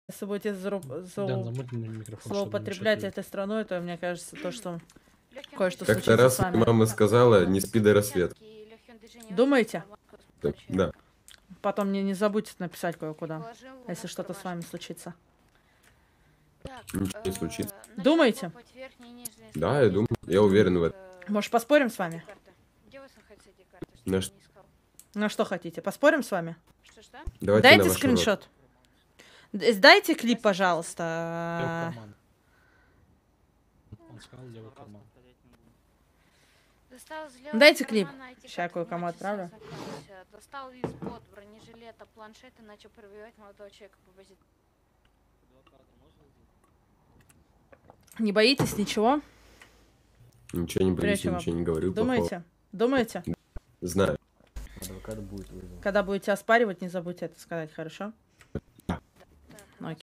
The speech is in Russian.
Если будете Дэн, замутни микрофон, чтобы злоупотреблять не этой страной, то мне кажется, то, что кое-что Как-то случится раз с вами. мама сказала, не спи до рассвета. Думаете? Да. Потом мне не забудьте написать кое-куда, если что-то с вами случится. Ничего не случится. Думаете? Да, я думаю. Я уверен в этом. Может, поспорим с вами? На что? На что хотите? Поспорим с вами? Давайте Дайте на ваш скриншот. Дайте клип, пожалуйста. Он сказал, левый карман. Дайте клип. Сейчас кое-кому отправлю. Достал из-под бронежилета планшет и начал пробивать молодого человека по позиции. Не боитесь ничего? Ничего не боюсь, Прежде ничего не говорю. Думаете? Думаете? Знаю. Когда будете оспаривать, не забудьте это сказать, хорошо?